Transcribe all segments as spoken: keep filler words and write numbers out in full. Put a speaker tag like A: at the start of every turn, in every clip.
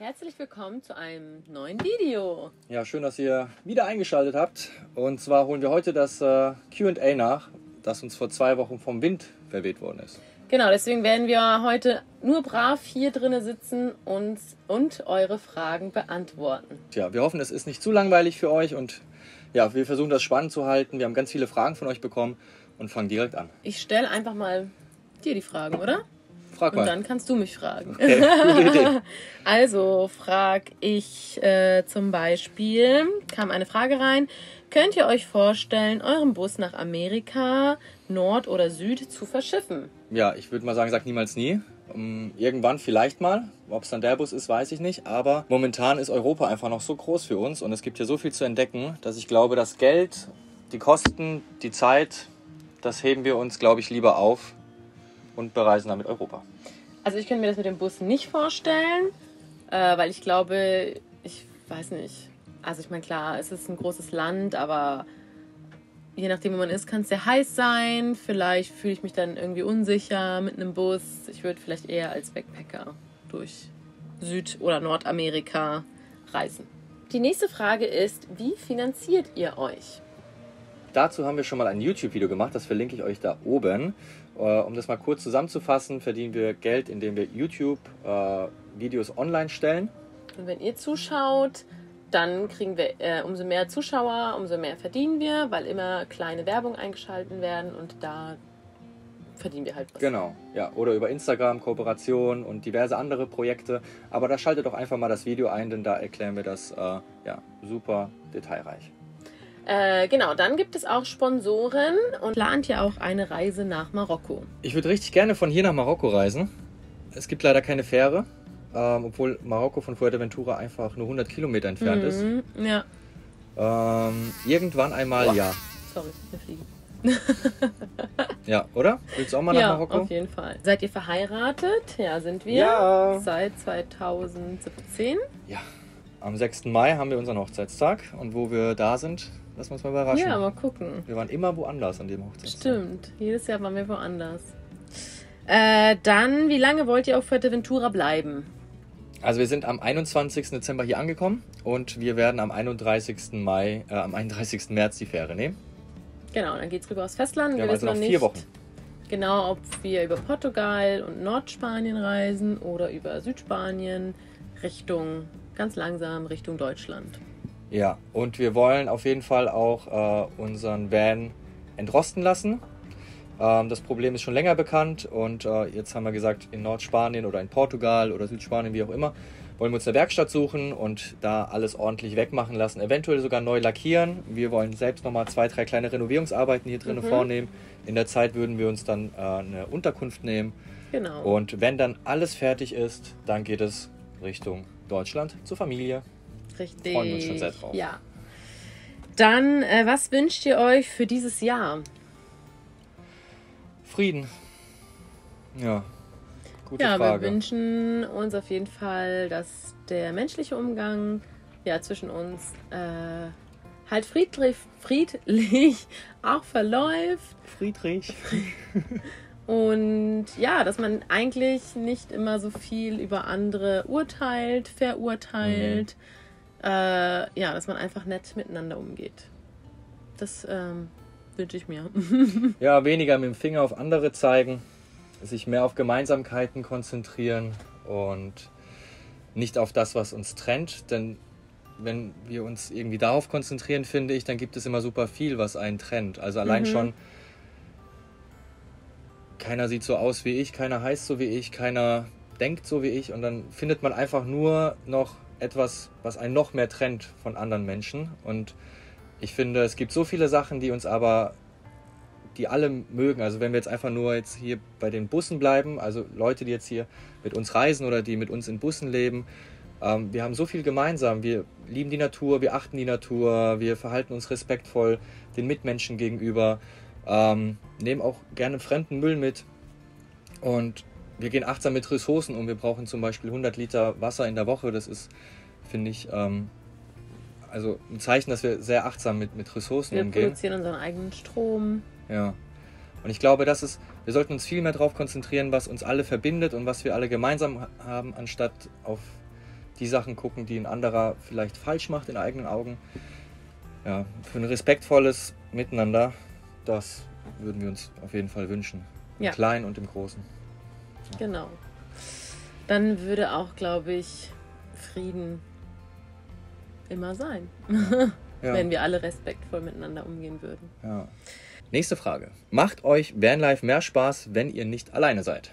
A: Herzlich willkommen zu einem neuen Video.
B: Ja, schön, dass ihr wieder eingeschaltet habt. Und zwar holen wir heute das äh, Q und A nach, das uns vor zwei Wochen vom Wind verweht worden ist.
A: Genau, deswegen werden wir heute nur brav hier drinnen sitzen und, und eure Fragen beantworten.
B: Tja, wir hoffen, es ist nicht zu langweilig für euch und ja, wir versuchen das spannend zu halten. Wir haben ganz viele Fragen von euch bekommen und fangen direkt an.
A: Ich stelle einfach mal dir die Fragen, oder?
B: Frag mal.
A: Und dann kannst du mich fragen.
B: Okay, gute Idee.
A: Also frag ich äh, zum Beispiel, kam eine Frage rein, könnt ihr euch vorstellen, euren Bus nach Amerika, Nord oder Süd zu verschiffen?
B: Ja, ich würde mal sagen, sag niemals nie. Um, irgendwann vielleicht mal. Ob es dann der Bus ist, weiß ich nicht. Aber momentan ist Europa einfach noch so groß für uns und es gibt hier so viel zu entdecken, dass ich glaube, das Geld, die Kosten, die Zeit, das heben wir uns, glaube ich, lieber auf und bereisen damit Europa.
A: Also ich könnte mir das mit dem Bus nicht vorstellen, äh, weil ich glaube, ich weiß nicht. Also ich meine, klar, es ist ein großes Land, aber je nachdem, wo man ist, kann es sehr heiß sein. Vielleicht fühle ich mich dann irgendwie unsicher mit einem Bus. Ich würde vielleicht eher als Backpacker durch Süd- oder Nordamerika reisen. Die nächste Frage ist, wie finanziert ihr euch?
B: Dazu haben wir schon mal ein YouTube-Video gemacht, das verlinke ich euch da oben. Um das mal kurz zusammenzufassen, verdienen wir Geld, indem wir YouTube-Videos online stellen.
A: Und wenn ihr zuschaut, dann kriegen wir äh, umso mehr Zuschauer, umso mehr verdienen wir, weil immer kleine Werbung eingeschaltet werden und da verdienen wir halt was.
B: Genau, ja. Oder über Instagram, Kooperation und diverse andere Projekte. Aber da schaltet doch einfach mal das Video ein, denn da erklären wir das äh, ja, super detailreich.
A: Äh, genau, dann gibt es auch Sponsoren und plant ja auch eine Reise nach Marokko.
B: Ich würde richtig gerne von hier nach Marokko reisen. Es gibt leider keine Fähre, ähm, obwohl Marokko von Fuerteventura einfach nur hundert Kilometer entfernt
A: mhm,
B: ist.
A: Ja.
B: Ähm, irgendwann einmal
A: Boah.
B: ja.
A: Sorry, wir fliegen.
B: Ja, oder? Willst du auch mal
A: ja,
B: nach Marokko?
A: auf jeden Fall. Seid ihr verheiratet? Ja, sind wir.
B: Ja.
A: Seit zweitausendsiebzehn.
B: Ja. Am sechsten Mai haben wir unseren Hochzeitstag und wo wir da sind, lassen wir uns mal überraschen.
A: Ja, mal gucken.
B: Wir waren immer woanders an dem Hochzeitstag.
A: Stimmt, jedes Jahr waren wir woanders. Äh, dann, wie lange wollt ihr auf Fuerteventura bleiben?
B: Also wir sind am einundzwanzigsten Dezember hier angekommen und wir werden am einunddreißigsten Mai, äh, am einunddreißigsten März die Fähre nehmen.
A: Genau, dann geht's rüber aufs Festland.
B: Wir
A: Wir
B: haben
A: wissen
B: also noch
A: noch
B: vier
A: nicht
B: Wochen.
A: genau, ob wir über Portugal und Nordspanien reisen oder über Südspanien Richtung, ganz langsam Richtung Deutschland.
B: Ja, und wir wollen auf jeden Fall auch äh, unseren Van entrosten lassen. Ähm, das Problem ist schon länger bekannt und äh, jetzt haben wir gesagt, in Nordspanien oder in Portugal oder Südspanien, wie auch immer, wollen wir uns eine Werkstatt suchen und da alles ordentlich wegmachen lassen, eventuell sogar neu lackieren. Wir wollen selbst nochmal zwei, drei kleine Renovierungsarbeiten hier drinnen mhm. vornehmen. In der Zeit würden wir uns dann äh, eine Unterkunft nehmen.
A: Genau.
B: Und wenn dann alles fertig ist, dann geht es Richtung Deutschland zur Familie.
A: Richtig.
B: Freuen wir uns schon sehr drauf.
A: Ja. Dann, äh, was wünscht ihr euch für dieses Jahr?
B: Frieden. Ja, gute
A: ja,
B: Frage.
A: Wir wünschen uns auf jeden Fall, dass der menschliche Umgang ja, zwischen uns äh, halt friedlich, friedlich auch verläuft.
B: Friedrich.
A: Und ja, dass man eigentlich nicht immer so viel über andere urteilt, verurteilt. Mhm. Äh, ja, dass man einfach nett miteinander umgeht. Das ähm, wünsche ich mir.
B: Ja, weniger mit dem Finger auf andere zeigen, sich mehr auf Gemeinsamkeiten konzentrieren und nicht auf das, was uns trennt. Denn wenn wir uns irgendwie darauf konzentrieren, finde ich, dann gibt es immer super viel, was einen trennt. Also allein mhm. schon, keiner sieht so aus wie ich, keiner heißt so wie ich, keiner denkt so wie ich. Und dann findet man einfach nur noch etwas, was einen noch mehr trennt von anderen Menschen. Und ich finde, es gibt so viele Sachen, die uns aber, die alle mögen. Also wenn wir jetzt einfach nur jetzt hier bei den Bussen bleiben, also Leute, die jetzt hier mit uns reisen oder die mit uns in Bussen leben, ähm, wir haben so viel gemeinsam. Wir lieben die Natur, wir achten die Natur, wir verhalten uns respektvoll den Mitmenschen gegenüber, ähm, nehmen auch gerne fremden Müll mit und wir gehen achtsam mit Ressourcen um. Wir brauchen zum Beispiel hundert Liter Wasser in der Woche. Das ist, finde ich, ähm, also ein Zeichen, dass wir sehr achtsam mit, mit Ressourcen
A: wir
B: umgehen.
A: Wir produzieren unseren eigenen Strom.
B: Ja. Und ich glaube, das ist, wir sollten uns viel mehr darauf konzentrieren, was uns alle verbindet und was wir alle gemeinsam haben, anstatt auf die Sachen gucken, die ein anderer vielleicht falsch macht in eigenen Augen. Ja, für ein respektvolles Miteinander, das würden wir uns auf jeden Fall wünschen. Im
A: Ja.
B: Kleinen und im Großen.
A: Genau. Dann würde auch, glaube ich, Frieden immer sein,
B: Ja.
A: wenn wir alle respektvoll miteinander umgehen würden.
B: Ja. Nächste Frage. Macht euch Vanlife mehr Spaß, wenn ihr nicht alleine seid?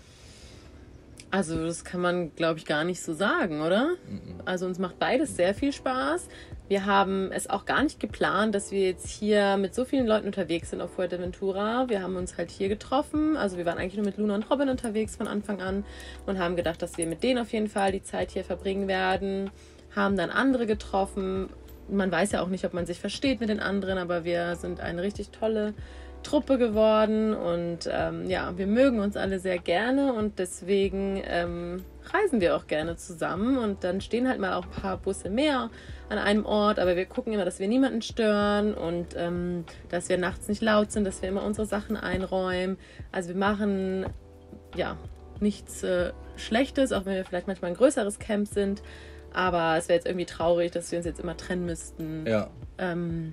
A: Also das kann man, glaube ich, gar nicht so sagen, oder?
B: Mhm.
A: Also uns macht beides sehr viel Spaß. Wir haben es auch gar nicht geplant, dass wir jetzt hier mit so vielen Leuten unterwegs sind auf Fuerteventura. Wir haben uns halt hier getroffen. Also wir waren eigentlich nur mit Luna und Robin unterwegs von Anfang an und haben gedacht, dass wir mit denen auf jeden Fall die Zeit hier verbringen werden. Haben dann andere getroffen. Man weiß ja auch nicht, ob man sich versteht mit den anderen, aber wir sind eine richtig tolle Truppe geworden und ähm, ja, wir mögen uns alle sehr gerne und deswegen ähm, reisen wir auch gerne zusammen und dann stehen halt mal auch ein paar Busse mehr an einem Ort, aber wir gucken immer, dass wir niemanden stören und ähm, dass wir nachts nicht laut sind, dass wir immer unsere Sachen einräumen. Also wir machen ja nichts äh, Schlechtes, auch wenn wir vielleicht manchmal ein größeres Camp sind, aber es wäre jetzt irgendwie traurig, dass wir uns jetzt immer trennen müssten,
B: Ja.
A: ähm,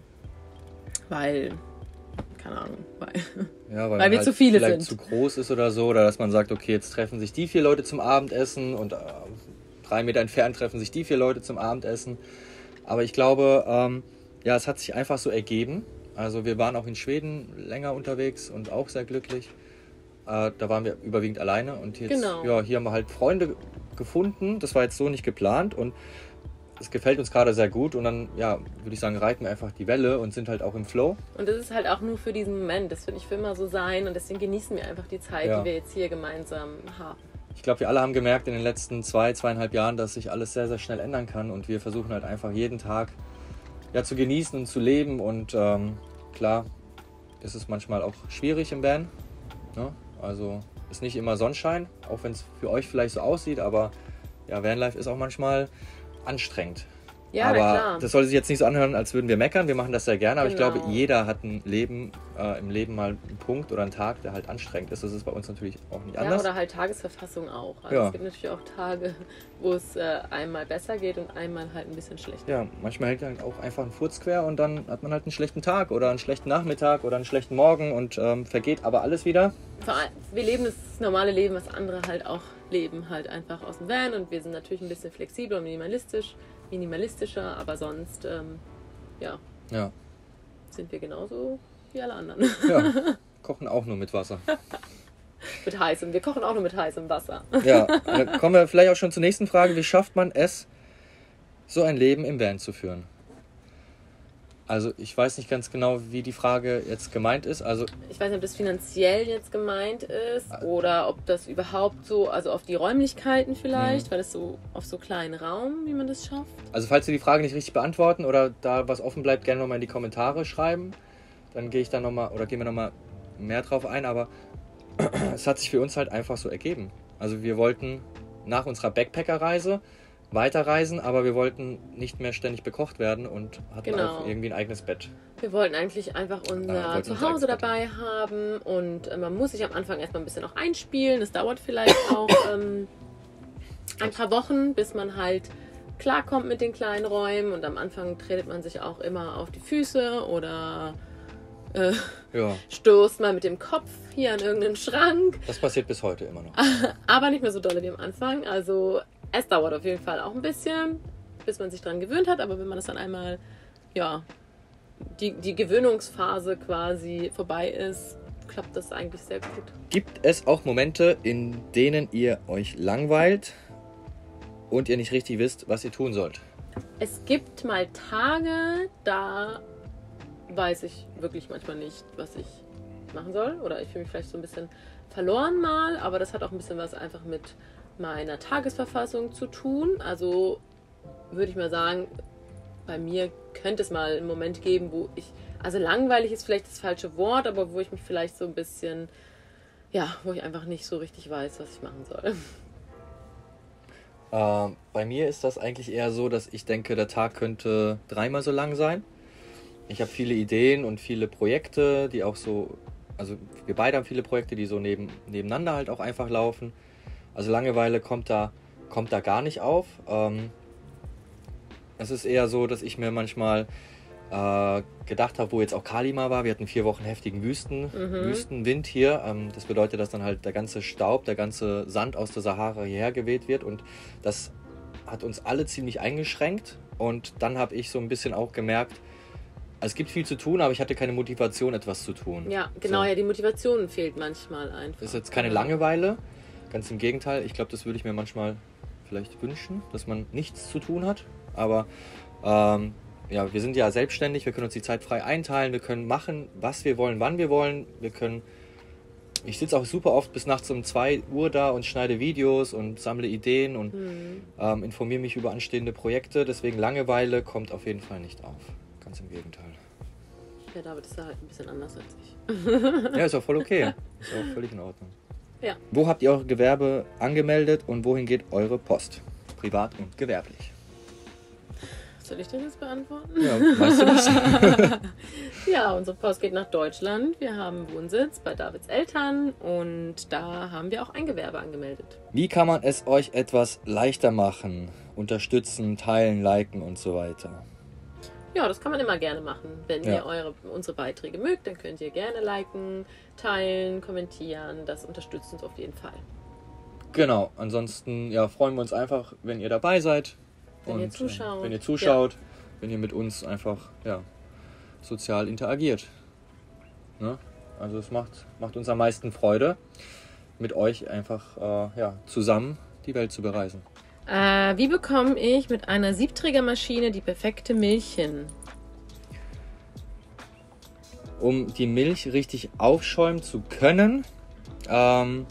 A: weil keine Ahnung, weil,
B: Ja, weil,
A: weil wir
B: halt
A: zu viele
B: vielleicht
A: sind.
B: zu groß ist oder so, oder dass man sagt, okay, jetzt treffen sich die vier Leute zum Abendessen und äh, drei Meter entfernt treffen sich die vier Leute zum Abendessen. Aber ich glaube, ähm, ja, es hat sich einfach so ergeben. Also wir waren auch in Schweden länger unterwegs und auch sehr glücklich. Äh, da waren wir überwiegend alleine und jetzt,
A: Genau.
B: ja, hier haben wir halt Freunde gefunden. Das war jetzt so nicht geplant und es gefällt uns gerade sehr gut und dann, ja, würde ich sagen, reiten wir einfach die Welle und sind halt auch im Flow.
A: Und das ist halt auch nur für diesen Moment. Das wird nicht für immer so sein und deswegen genießen wir einfach die Zeit,
B: Ja.
A: die wir jetzt hier gemeinsam haben.
B: Ich glaube, wir alle haben gemerkt in den letzten zwei, zweieinhalb Jahren, dass sich alles sehr, sehr schnell ändern kann und wir versuchen halt einfach jeden Tag ja, zu genießen und zu leben und ähm, klar ist es manchmal auch schwierig im Van, ne? Also ist nicht immer Sonnenschein, auch wenn es für euch vielleicht so aussieht, aber ja, Vanlife ist auch manchmal anstrengend.
A: Ja,
B: aber
A: na klar.
B: das soll sich jetzt nicht so anhören, als würden wir meckern. Wir machen das sehr gerne, aber
A: Genau.
B: ich glaube, jeder hat ein Leben, äh, im Leben mal einen Punkt oder einen Tag, der halt anstrengend ist. Das ist bei uns natürlich auch nicht
A: Ja,
B: anders.
A: oder halt Tagesverfassung auch. Also
B: Ja.
A: es gibt natürlich auch Tage, wo es äh, einmal besser geht und einmal halt ein bisschen schlechter.
B: Ja, manchmal hält halt auch einfach ein Furz quer und dann hat man halt einen schlechten Tag oder einen schlechten Nachmittag oder einen schlechten Morgen und ähm, vergeht aber alles wieder.
A: Vor allem, wir leben das normale Leben, was andere halt auch leben, halt einfach aus dem Van und wir sind natürlich ein bisschen flexibler und minimalistisch, minimalistischer, aber sonst, ähm, ja,
B: Ja,
A: sind wir genauso wie alle anderen.
B: ja. Kochen auch nur mit Wasser.
A: Mit heißem, wir kochen auch nur mit heißem Wasser.
B: Ja, dann kommen wir vielleicht auch schon zur nächsten Frage. Wie schafft man es, so ein Leben im Van zu führen? Also ich weiß nicht ganz genau, wie die Frage jetzt gemeint ist. Also
A: Ich weiß nicht, ob das finanziell jetzt gemeint ist oder ob das überhaupt so, also auf die Räumlichkeiten vielleicht,
B: Mhm.
A: weil es so auf so kleinen Raum, wie man das schafft.
B: Also falls wir die Frage nicht richtig beantworten oder da was offen bleibt, gerne nochmal in die Kommentare schreiben. Dann gehe ich dann nochmal oder gehen wir nochmal mehr drauf ein. Aber es hat sich für uns halt einfach so ergeben. Also wir wollten nach unserer Backpacker-Reise weiterreisen, aber wir wollten nicht mehr ständig bekocht werden und hatten
A: Genau.
B: auch irgendwie ein eigenes Bett.
A: Wir wollten eigentlich einfach
B: Ja,
A: unser
B: wollten unser
A: Zuhause
B: eigenes Bett.
A: dabei haben und äh, man muss sich am Anfang erstmal ein bisschen auch einspielen. Es dauert vielleicht auch ähm, ein paar Wochen, bis man halt klarkommt mit den kleinen Räumen und am Anfang tretet man sich auch immer auf die Füße oder äh,
B: Ja,
A: stoßt mal mit dem Kopf hier an irgendeinen Schrank.
B: das passiert bis heute immer noch.
A: Aber nicht mehr so dolle wie am Anfang. Also es dauert auf jeden Fall auch ein bisschen, bis man sich dran gewöhnt hat. Aber wenn man das dann einmal, ja, die, die Gewöhnungsphase quasi vorbei ist, klappt das eigentlich sehr gut.
B: Gibt es auch Momente, in denen ihr euch langweilt und ihr nicht richtig wisst, was ihr tun sollt?
A: Es gibt mal Tage, da weiß ich wirklich manchmal nicht, was ich machen soll. Oder ich fühle mich vielleicht so ein bisschen verloren mal. Aber das hat auch ein bisschen was einfach mit meiner Tagesverfassung zu tun. Also würde ich mal sagen, bei mir könnte es mal einen Moment geben, wo ich, also langweilig ist vielleicht das falsche Wort, aber wo ich mich vielleicht so ein bisschen, ja, wo ich einfach nicht so richtig weiß, was ich machen soll.
B: Ähm, bei mir ist das eigentlich eher so, dass ich denke, der Tag könnte dreimal so lang sein. Ich habe viele Ideen und viele Projekte, die auch so, also wir beide haben viele Projekte, die so neben, nebeneinander halt auch einfach laufen. Also Langeweile kommt da, kommt da gar nicht auf. Ähm, es ist eher so, dass ich mir manchmal äh, gedacht habe, wo jetzt auch Kalima war, wir hatten vier Wochen heftigen Wüsten,
A: Mhm.
B: Wüstenwind hier. Ähm, das bedeutet, dass dann halt der ganze Staub, der ganze Sand aus der Sahara hierher geweht wird und das hat uns alle ziemlich eingeschränkt. Und dann habe ich so ein bisschen auch gemerkt, es gibt viel zu tun, aber ich hatte keine Motivation, etwas zu tun.
A: Ja, genau,
B: So.
A: ja, die Motivation fehlt manchmal einfach.
B: Das ist jetzt keine Langeweile, ganz im Gegenteil. Ich glaube, das würde ich mir manchmal vielleicht wünschen, dass man nichts zu tun hat. Aber ähm, ja, wir sind ja selbstständig, wir können uns die Zeit frei einteilen, wir können machen, was wir wollen, wann wir wollen. Wir können. Ich sitze auch super oft bis nachts um zwei Uhr da und schneide Videos und sammle Ideen und
A: Mhm.
B: ähm, informiere mich über anstehende Projekte. Deswegen Langeweile kommt auf jeden Fall nicht auf. Ganz im Gegenteil.
A: Ja, David ist da halt ein bisschen anders als ich.
B: Ja, ist auch voll okay. Ist auch völlig in Ordnung.
A: Ja.
B: Wo habt ihr eure Gewerbe angemeldet und wohin geht eure Post? Privat und gewerblich.
A: Soll ich das jetzt beantworten?
B: Ja, weißt du das?
A: Ja, unsere Post geht nach Deutschland. Wir haben Wohnsitz bei Davids Eltern und da haben wir auch ein Gewerbe angemeldet.
B: Wie kann man es euch etwas leichter machen? Unterstützen, teilen, liken und so weiter.
A: Ja, das kann man immer gerne machen. Wenn
B: Ja.
A: ihr eure, unsere Beiträge mögt, dann könnt ihr gerne liken, teilen, kommentieren. Das unterstützt uns auf jeden Fall.
B: Genau, ansonsten ja, freuen wir uns einfach, wenn ihr dabei seid.
A: Wenn
B: und,
A: ihr
B: äh,
A: zuschaut.
B: Wenn ihr zuschaut, wenn ihr mit uns einfach ja, sozial interagiert. Ne? Also es macht, macht uns am meisten Freude, mit euch einfach äh, ja, zusammen die Welt zu bereisen.
A: Äh, wie bekomme ich mit einer Siebträgermaschine die perfekte Milch hin?
B: Um die Milch richtig aufschäumen zu können, ähm,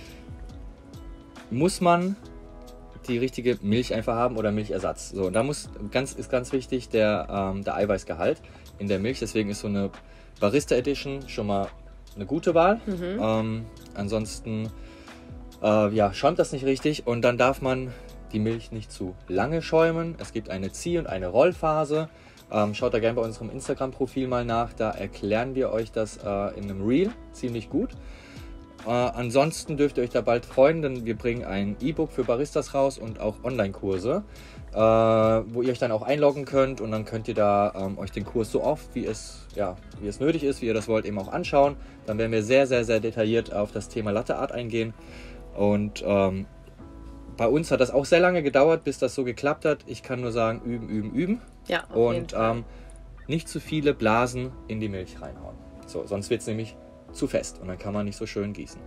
B: muss man die richtige Milch einfach haben oder Milchersatz. So, und da muss ganz, ist ganz wichtig der, ähm, der Eiweißgehalt in der Milch. Deswegen ist so eine Barista Edition schon mal eine gute Wahl.
A: Mhm.
B: Ähm, ansonsten äh, ja, schäumt das nicht richtig und dann darf man die Milch nicht zu lange schäumen. Es gibt eine Zieh- und eine Rollphase. Ähm, schaut da gerne bei unserem Instagram-Profil mal nach. Da erklären wir euch das äh, in einem Reel ziemlich gut. Äh, ansonsten dürft ihr euch da bald freuen, denn wir bringen ein E-Book für Baristas raus und auch Online-Kurse, äh, wo ihr euch dann auch einloggen könnt und dann könnt ihr da ähm, euch den Kurs so oft, wie es, ja, wie es nötig ist, wie ihr das wollt, eben auch anschauen. Dann werden wir sehr, sehr, sehr detailliert auf das Thema Latte Art eingehen und ähm, bei uns hat das auch sehr lange gedauert, bis das so geklappt hat. Ich kann nur sagen, üben, üben, üben
A: Ja, auf jeden
B: und
A: Fall.
B: ähm, nicht zu viele Blasen in die Milch reinhauen. So, sonst wird es nämlich zu fest und dann kann man nicht so schön gießen.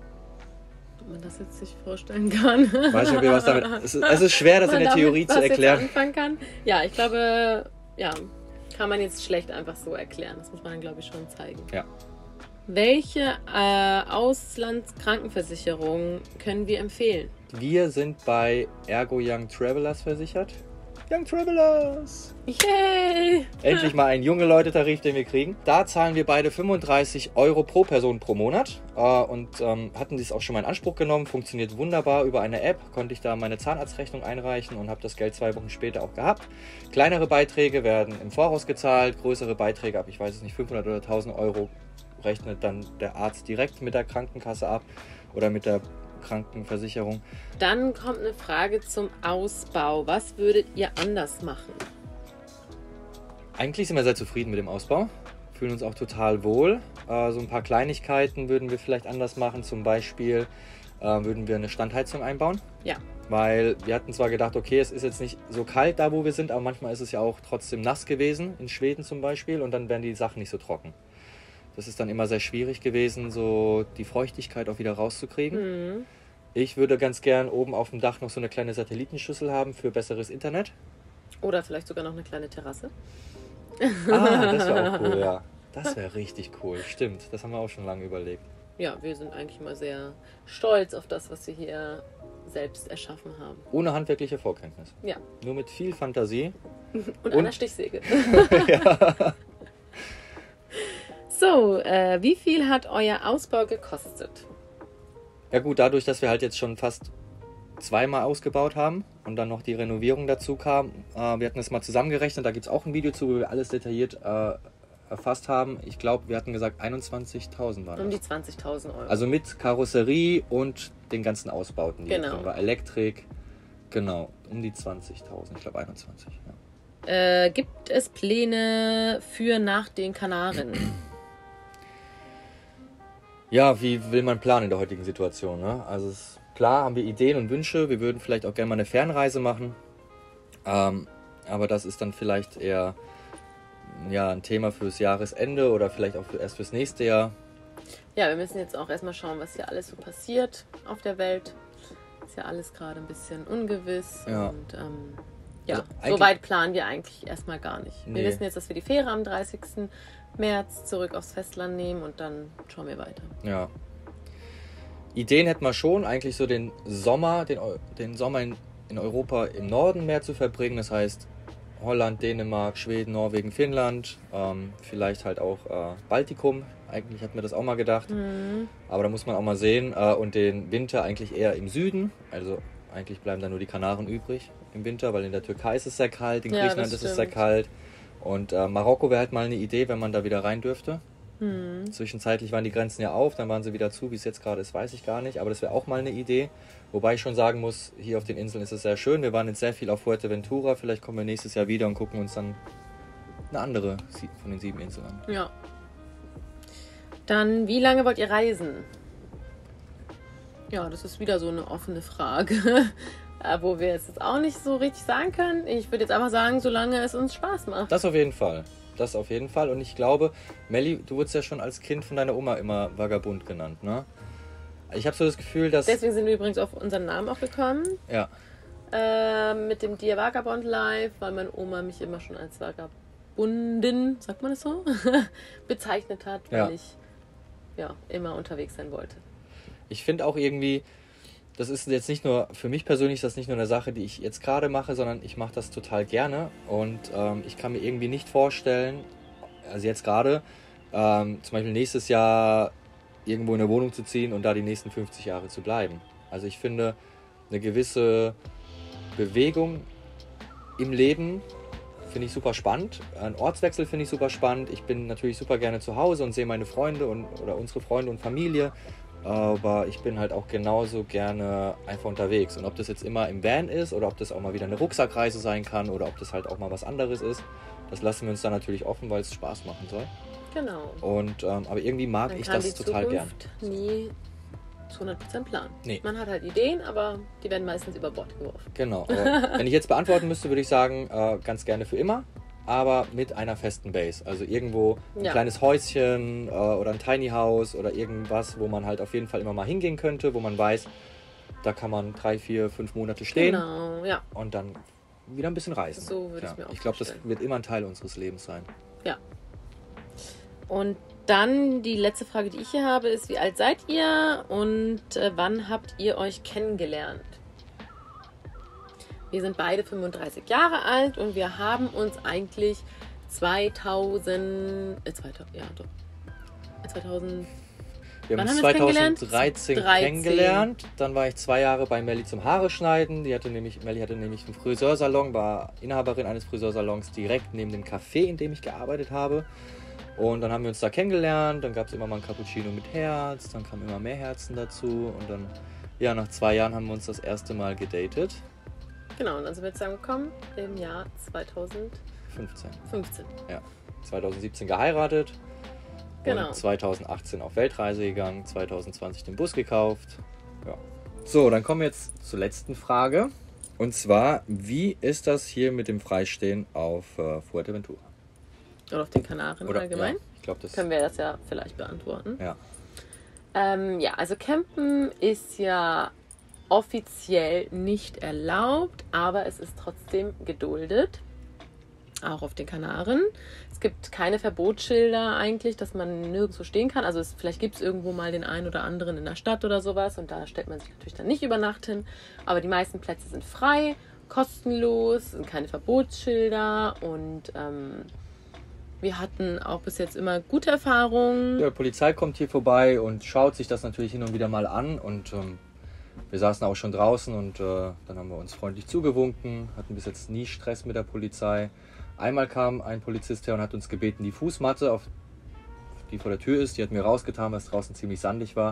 A: Ob man das jetzt sich vorstellen kann.
B: Weiß nicht, ob ihr was damit... Es ist, es ist schwer, das in
A: Man
B: der
A: damit
B: Theorie
A: was
B: zu
A: jetzt
B: erklären.
A: anfangen kann. Ja, ich glaube, ja, kann man jetzt schlecht einfach so erklären. Das muss man dann, glaube ich, schon zeigen.
B: Ja.
A: Welche äh, Auslandskrankenversicherung können wir empfehlen?
B: Wir sind bei Ergo Young Travelers versichert. Young Travelers!
A: Yay!
B: Endlich mal ein junge Leute-Tarif, den wir kriegen. Da zahlen wir beide fünfunddreißig Euro pro Person pro Monat äh, und ähm, hatten dies auch schon mal in Anspruch genommen. Funktioniert wunderbar über eine App. Konnte ich da meine Zahnarztrechnung einreichen und habe das Geld zwei Wochen später auch gehabt. Kleinere Beiträge werden im Voraus gezahlt. Größere Beiträge ab, ich weiß es nicht, fünfhundert oder tausend Euro rechnet dann der Arzt direkt mit der Krankenkasse ab oder mit der Krankenversicherung.
A: Dann kommt eine Frage zum Ausbau. Was würdet ihr anders machen?
B: Eigentlich sind wir sehr zufrieden mit dem Ausbau, fühlen uns auch total wohl. Äh, so ein paar Kleinigkeiten würden wir vielleicht anders machen. Zum Beispiel äh, würden wir eine Standheizung einbauen.
A: Ja.
B: Weil wir hatten zwar gedacht, okay, es ist jetzt nicht so kalt da, wo wir sind, aber manchmal ist es ja auch trotzdem nass gewesen, in Schweden zum Beispiel, und dann werden die Sachen nicht so trocken. Das ist dann immer sehr schwierig gewesen, so die Feuchtigkeit auch wieder rauszukriegen.
A: Mhm.
B: Ich würde ganz gern oben auf dem Dach noch so eine kleine Satellitenschüssel haben für besseres Internet.
A: Oder vielleicht sogar noch eine kleine Terrasse.
B: Ah, das wäre auch cool, ja. Das wäre richtig cool, stimmt. Das haben wir auch schon lange überlegt.
A: Ja, wir sind eigentlich immer sehr stolz auf das, was wir hier selbst erschaffen haben.
B: Ohne handwerkliche Vorkenntnis.
A: Ja.
B: Nur mit viel Fantasie.
A: Und,
B: Und-
A: einer Stichsäge.
B: Ja.
A: So, äh, wie viel hat euer Ausbau gekostet?
B: Ja gut, dadurch, dass wir halt jetzt schon fast zweimal ausgebaut haben und dann noch die Renovierung dazu kam, äh, wir hatten das mal zusammengerechnet, da gibt es auch ein Video zu, wo wir alles detailliert äh, erfasst haben. Ich glaube, wir hatten gesagt einundzwanzigtausend waren
A: Um
B: das.
A: die zwanzigtausend Euro.
B: Also mit Karosserie und den ganzen Ausbauten, die
A: Genau.
B: drin war. Elektrik, Genau, um die zwanzigtausend, ich glaube einundzwanzig. Ja.
A: Äh, gibt es Pläne für nach den Kanaren?
B: Ja, wie will man planen in der heutigen Situation? Ne? Also es, klar haben wir Ideen und Wünsche, wir würden vielleicht auch gerne mal eine Fernreise machen, ähm, aber das ist dann vielleicht eher ja, ein Thema fürs Jahresende oder vielleicht auch für, erst fürs nächste Jahr.
A: Ja, wir müssen jetzt auch erstmal schauen, was hier alles so passiert auf der Welt. Ist ja alles gerade ein bisschen ungewiss
B: Ja.
A: und ähm, ja,
B: Also eigentlich-
A: so weit planen wir eigentlich erstmal gar nicht. Wir
B: Nee.
A: wissen jetzt, dass wir die Fähre am dreißigsten März zurück aufs Festland nehmen und dann schauen wir weiter.
B: Ja. Ideen hätten wir schon, eigentlich so den Sommer, den, Eu- den Sommer in, in Europa im Norden mehr zu verbringen. Das heißt Holland, Dänemark, Schweden, Norwegen, Finnland, ähm, vielleicht halt auch äh, Baltikum. Eigentlich hatten wir das auch mal gedacht.
A: Mhm.
B: Aber da muss man auch mal sehen. Äh, und den Winter eigentlich eher im Süden. Also eigentlich bleiben da nur die Kanaren übrig im Winter, weil in der Türkei ist es sehr kalt, in
A: Ja,
B: Griechenland
A: das
B: ist es sehr
A: stimmt.
B: kalt. Und äh, Marokko wäre halt mal eine Idee, wenn man da wieder rein dürfte.
A: Mhm.
B: Zwischenzeitlich waren die Grenzen ja auf, dann waren sie wieder zu. Wie es jetzt gerade ist, weiß ich gar nicht. Aber das wäre auch mal eine Idee. Wobei ich schon sagen muss, hier auf den Inseln ist es sehr schön. Wir waren jetzt sehr viel auf Fuerteventura. Vielleicht kommen wir nächstes Jahr wieder und gucken uns dann eine andere sie- von den sieben Inseln an.
A: Ja. Dann, wie lange wollt ihr reisen? Ja, das ist wieder so eine offene Frage, äh, wo wir es jetzt auch nicht so richtig sagen können. Ich würde jetzt einfach sagen, solange es uns Spaß macht.
B: Das auf jeden Fall. Das auf jeden Fall. Und ich glaube, Melli, du wurdest ja schon als Kind von deiner Oma immer Vagabund genannt, ne? Ich habe so das Gefühl, dass...
A: Deswegen sind wir übrigens auf unseren Namen auch gekommen.
B: Ja,
A: Äh, mit dem Dear Vagabond Life, weil meine Oma mich immer schon als Vagabundin, sagt man das so, bezeichnet hat, weil
B: Ja.
A: ich ja immer unterwegs sein wollte.
B: ich finde auch irgendwie, das ist jetzt nicht nur, für mich persönlich ist das nicht nur eine Sache, die ich jetzt gerade mache, sondern ich mache das total gerne. Und ähm, ich kann mir irgendwie nicht vorstellen, also jetzt gerade, ähm, zum Beispiel nächstes Jahr irgendwo in eine Wohnung zu ziehen und da die nächsten fünfzig Jahre zu bleiben. Also ich finde, eine gewisse Bewegung im Leben finde ich super spannend. Ein Ortswechsel finde ich super spannend. Ich bin natürlich super gerne zu Hause und sehe meine Freunde und, oder unsere Freunde und Familie. Aber ich bin halt auch genauso gerne einfach unterwegs. Und ob das jetzt immer im Van ist oder ob das auch mal wieder eine Rucksackreise sein kann oder ob das halt auch mal was anderes ist, das lassen wir uns dann natürlich offen, weil es Spaß machen soll.
A: Genau.
B: Und, ähm, aber irgendwie mag
A: Man
B: ich
A: kann
B: das
A: die
B: total gern.
A: Zukunft nie zu hundert Prozent planen.
B: Nee.
A: Man hat halt Ideen, aber die werden meistens über Bord geworfen.
B: Genau. Aber wenn ich jetzt beantworten müsste, würde ich sagen, äh, ganz gerne für immer, aber mit einer festen Base. Also irgendwo ein
A: Ja.
B: kleines Häuschen äh, oder ein Tiny House oder irgendwas, wo man halt auf jeden Fall immer mal hingehen könnte, wo man weiß, da kann man drei, vier, fünf Monate stehen
A: Genau, ja.
B: und dann wieder ein bisschen reisen.
A: So würde
B: ja.
A: ich mir auch
B: Ich glaube, das
A: vorstellen.
B: wird immer ein Teil unseres Lebens sein.
A: Ja. Und dann die letzte Frage, die ich hier habe, ist, wie alt seid ihr und äh, wann habt ihr euch kennengelernt? Wir sind beide fünfunddreißig Jahre alt und wir haben uns eigentlich zweitausend, äh, zweitausend, ja doch, zweitausend,
B: Wir
A: Wann
B: haben uns
A: haben wir uns kennengelernt?
B: zweitausenddreizehn
A: dreizehn.
B: kennengelernt. Dann war ich zwei Jahre bei Melli zum Haare schneiden. Die hatte nämlich, Melli hatte nämlich einen Friseursalon, war Inhaberin eines Friseursalons direkt neben dem Café, in dem ich gearbeitet habe. Und dann haben wir uns da kennengelernt. Dann gab es immer mal ein Cappuccino mit Herz. Dann kamen immer mehr Herzen dazu. Und dann, ja, nach zwei Jahren haben wir uns das erste Mal gedatet.
A: genau, und dann sind wir zusammengekommen im Jahr zweitausendfünfzehn.
B: fünfzehn. Ja. zweitausendsiebzehn geheiratet.
A: Genau.
B: Und zweitausendachtzehn auf Weltreise gegangen, zweitausendzwanzig den Bus gekauft. Ja. So, dann kommen wir jetzt zur letzten Frage. Und zwar, wie ist das hier mit dem Freistehen auf äh, Fuerteventura?
A: Oder auf den Kanaren allgemein.
B: Ja, ich glaube, das
A: Können wir das ja vielleicht beantworten.
B: ja.
A: Ähm, ja, also Campen ist ja offiziell nicht erlaubt, aber es ist trotzdem geduldet. Auch auf den Kanaren. Es gibt keine Verbotsschilder eigentlich, dass man nirgendwo stehen kann. Also es, vielleicht gibt es irgendwo mal den einen oder anderen in der Stadt oder sowas und da stellt man sich natürlich dann nicht über Nacht hin. Aber die meisten Plätze sind frei, kostenlos, sind keine Verbotsschilder und ähm, wir hatten auch bis jetzt immer gute Erfahrungen.
B: Die Polizei kommt hier vorbei und schaut sich das natürlich hin und wieder mal an. Und ähm, wir saßen auch schon draußen und äh, dann haben wir uns freundlich zugewunken. Hatten bis jetzt nie Stress mit der Polizei. Einmal kam ein Polizist her und hat uns gebeten, die Fußmatte, auf, die vor der Tür ist, die hat mir rausgetan, weil es draußen ziemlich sandig war,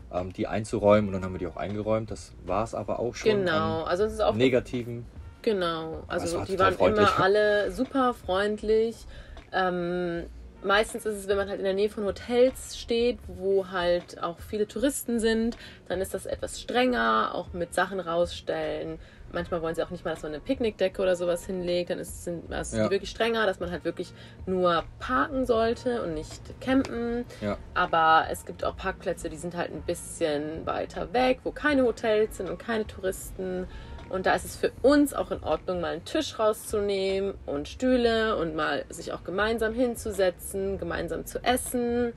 B: ähm, die einzuräumen. Und dann haben wir die auch eingeräumt. Das war es aber auch schon.
A: Genau, also es ist auch
B: negativen.
A: Genau, also
B: war
A: die waren
B: freundlich.
A: immer alle super freundlich. Ähm, meistens ist es, wenn man halt in der Nähe von Hotels steht, wo halt auch viele Touristen sind, dann ist das etwas strenger, auch mit Sachen rausstellen. Manchmal wollen sie auch nicht mal, dass man eine Picknickdecke oder sowas hinlegt. Dann ist es sind, also
B: Ja.
A: die wirklich strenger, dass man halt wirklich nur parken sollte und nicht campen.
B: Ja.
A: Aber es gibt auch Parkplätze, die sind halt ein bisschen weiter weg, wo keine Hotels sind und keine Touristen. Und da ist es für uns auch in Ordnung, mal einen Tisch rauszunehmen und Stühle und mal sich auch gemeinsam hinzusetzen, gemeinsam zu essen.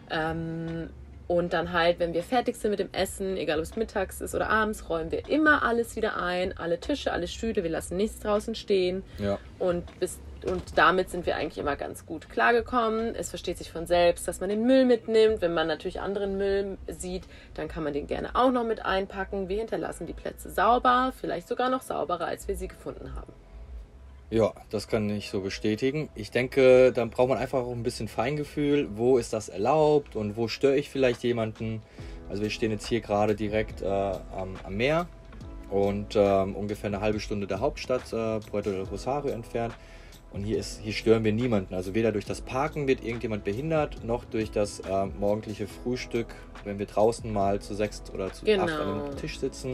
A: Ähm, und dann halt, wenn wir fertig sind mit dem Essen, egal ob es mittags ist oder abends, räumen wir immer alles wieder ein. Alle Tische, alle Stühle, wir lassen nichts draußen stehen.
B: Ja.
A: Und bis Und damit sind wir eigentlich immer ganz gut klargekommen. Es versteht sich von selbst, dass man den Müll mitnimmt. Wenn man natürlich anderen Müll sieht, dann kann man den gerne auch noch mit einpacken. Wir hinterlassen die Plätze sauber, vielleicht sogar noch sauberer, als wir sie gefunden haben.
B: Ja, das kann ich so bestätigen. Ich denke, dann braucht man einfach auch ein bisschen Feingefühl. Wo ist das erlaubt und wo störe ich vielleicht jemanden? Also wir stehen jetzt hier gerade direkt äh, am, am Meer und ähm, ungefähr eine halbe Stunde der Hauptstadt äh, Puerto del Rosario entfernt. Und hier, ist, hier stören wir niemanden. Also weder durch das Parken wird irgendjemand behindert, noch durch das äh, morgendliche Frühstück, wenn wir draußen mal zu sechs oder zu
A: Genau.
B: acht an einem Tisch sitzen.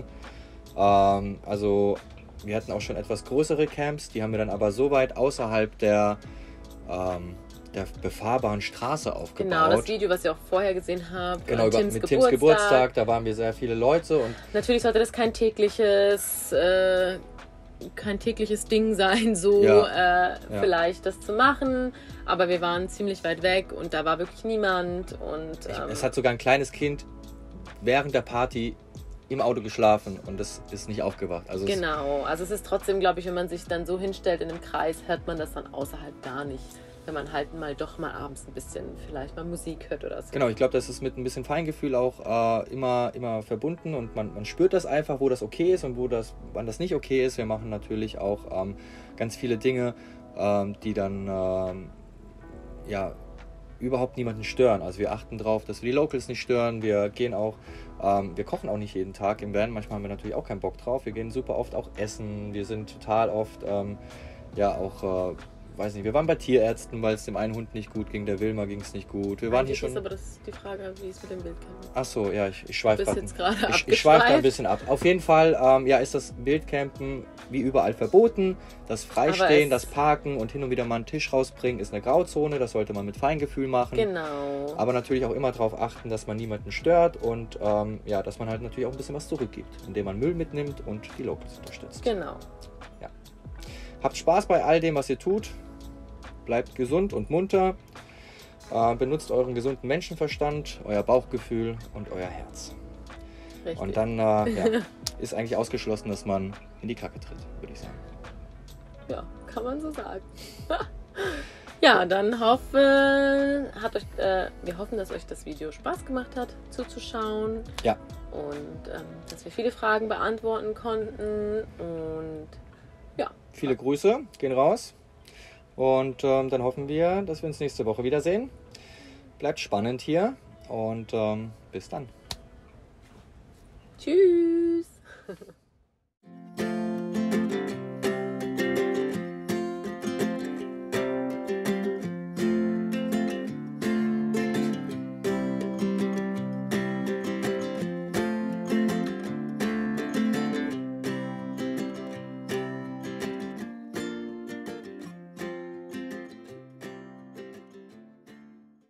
B: Ähm, also wir hatten auch schon etwas größere Camps, die haben wir dann aber so weit außerhalb der, ähm, der befahrbaren Straße aufgebaut.
A: Genau, das Video, was ihr auch vorher gesehen habt,
B: Genau, über,
A: Tims
B: mit
A: Geburtstag.
B: Tims Geburtstag, da waren wir sehr viele Leute. Und
A: natürlich sollte das kein tägliches... Äh, kein tägliches Ding sein, so
B: Ja.
A: äh,
B: Ja.
A: vielleicht das zu machen, aber wir waren ziemlich weit weg und da war wirklich niemand und
B: ich,
A: ähm,
B: es hat sogar ein kleines Kind während der Party im Auto geschlafen und das ist nicht aufgewacht. Also es,
A: genau, also es ist trotzdem, glaube ich, wenn man sich dann so hinstellt in einem Kreis, hört man das dann außerhalb gar nicht, wenn man halt mal doch mal abends ein bisschen vielleicht mal Musik hört oder so.
B: Genau, ich glaube, das ist mit ein bisschen Feingefühl auch äh, immer, immer verbunden und man, man spürt das einfach, wo das okay ist und wo das, wann das nicht okay ist. Wir machen natürlich auch ähm, ganz viele Dinge, ähm, die dann ähm, ja, überhaupt niemanden stören. Also wir achten darauf, dass wir die Locals nicht stören. Wir gehen auch, ähm, wir kochen auch nicht jeden Tag im Van. Manchmal haben wir natürlich auch keinen Bock drauf. Wir gehen super oft auch essen. Wir sind total oft, ähm, ja auch... Äh, weiß nicht, wir waren bei Tierärzten, weil es dem einen Hund nicht gut ging, der Wilma ging es nicht gut. Wir waren hier
A: Eigentlich
B: schon.
A: ist aber das die Frage, wie es mit dem Wildcamp.
B: Ach so, ja, ich, ich schweife
A: Du bist
B: grad-
A: jetzt gerade
B: ich, ich schweife da ein
A: abgeschweift.
B: bisschen ab. Auf jeden Fall, ähm, ja, ist das Wildcampen wie überall verboten. Das Freistehen,
A: Aber es-
B: das Parken und hin und wieder mal einen Tisch rausbringen ist eine Grauzone. Das sollte man mit Feingefühl machen.
A: Genau.
B: Aber natürlich auch immer darauf achten, dass man niemanden stört und ähm, ja, dass man halt natürlich auch ein bisschen was zurückgibt, indem man Müll mitnimmt und die Locals unterstützt.
A: Genau.
B: Habt Spaß bei all dem, was ihr tut. Bleibt gesund und munter. Äh, benutzt euren gesunden Menschenverstand, euer Bauchgefühl und euer Herz.
A: Richtig.
B: Und dann äh, ja, ist eigentlich ausgeschlossen, dass man in die Kacke tritt, würde ich sagen.
A: Ja, kann man so sagen. Ja, dann hoffe, hat euch, äh, wir hoffen, dass euch das Video Spaß gemacht hat, zuzuschauen.
B: Ja.
A: Und ähm, dass wir viele Fragen beantworten konnten. Und ja.
B: Viele Grüße gehen raus. Und ähm, dann hoffen wir, dass wir uns nächste Woche wiedersehen. Bleibt spannend hier und ähm, bis dann.
A: Tschüss.